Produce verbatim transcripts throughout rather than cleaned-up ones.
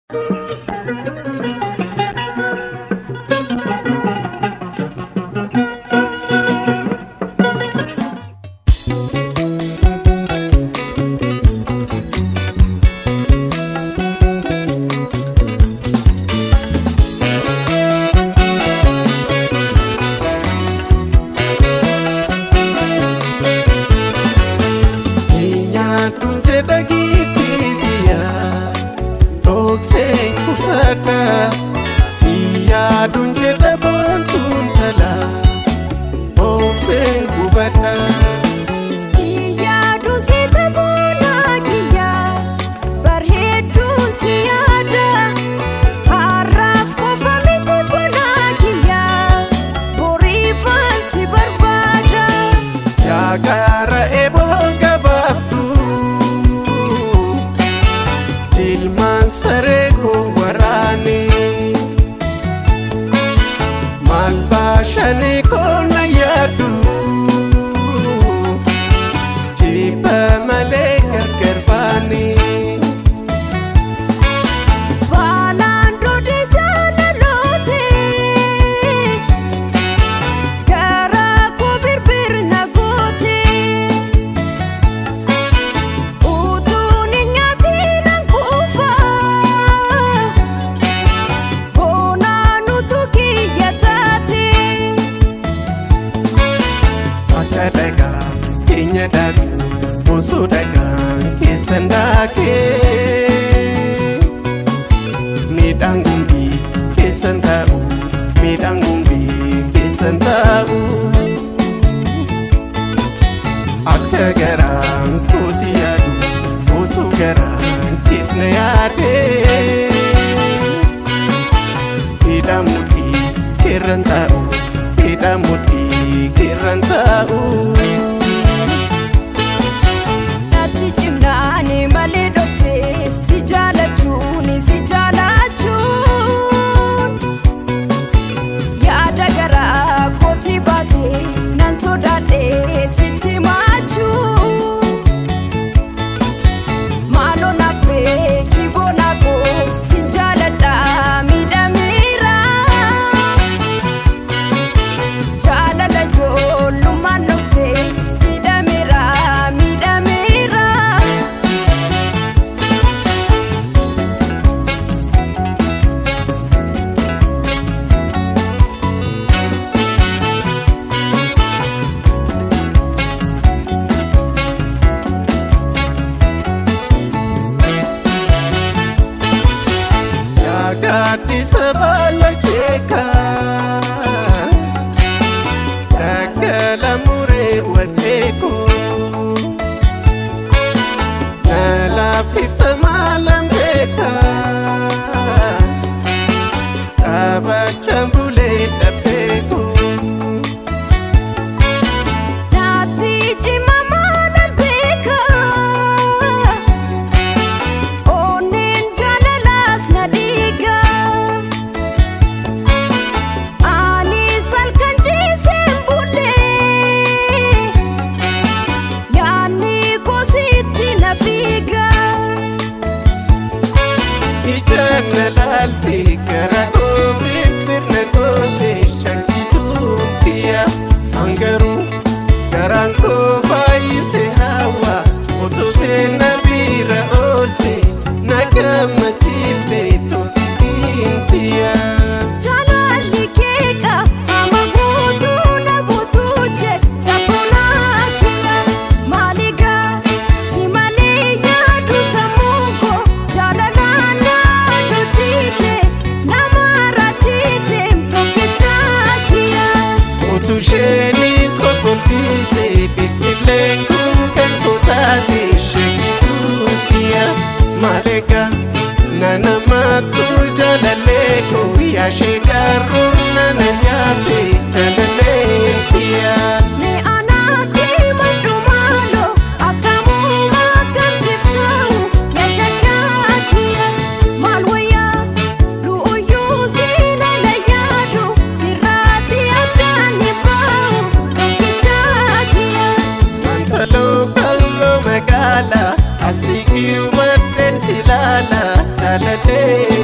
Asiki umaden silala, la la la.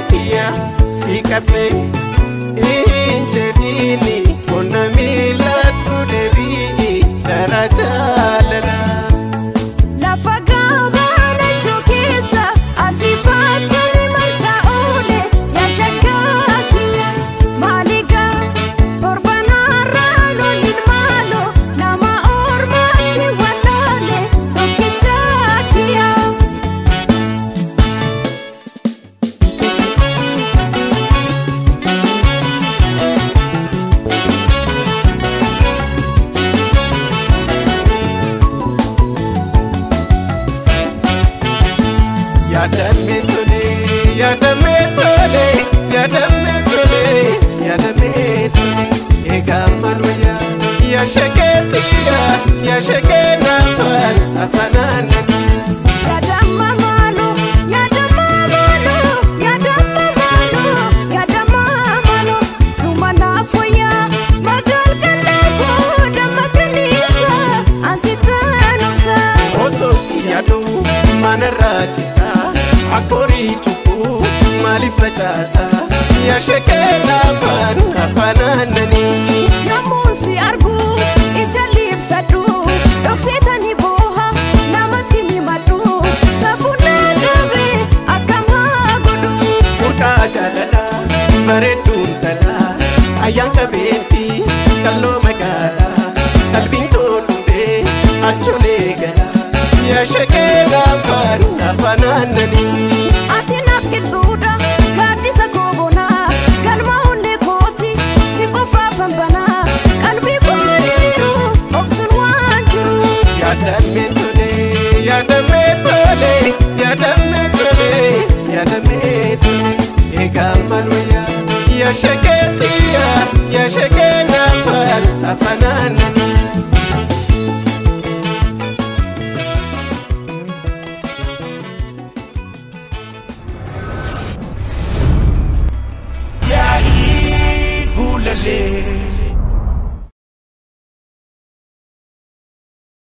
keetia si qabee hin jedhiini qonna miiladhu deebi'i dara jaalala. Lafa gabaana jokeessa asii fakkini marsaa oole yaa shakkaa kiyya maaligaa torbanarraa loliin maaloo nama ormaatti walaale tokkichaa kiyya. Yaadame tole, yaadame tole, yaadame tole, yaadame tole. Egaa maalwaya yaa shakeetia yaa shakee naafaan afaanaanani. Yaadama maaloo yaadama maaloo yaadama maaloo yaadama maaloo suma naafooyaa magaalgallee booda makaniisa ansitaan obsa. Osoo si yaaduu manarraa jira akkorii cubbuu maaliif facaata yaa shakee naafaan afaanaanani. Namoon si argu ija liibsadhu dhokseetani booha namatti ni madhu safuunaa qabe akkam haa godhu. Murqaa jaalalaa bareedduun talaa ayyaan qabeetti kalloo magaalaa qalbiin tolfee acholee galaa yaa shakee naafaan afaanaananii. Ati naaf qilxuudha gaaddisa koobonaa galma onnee kooti si qofaafan banaa qalbii kooniiru obsuun waan jiru. Yaadame tole, yaadame tole, yaadame tole, yaadame tole. Egaa maalwaya yaa shakeetia yaa shakee naafaan afaanaanani. Yaa'ii guulalee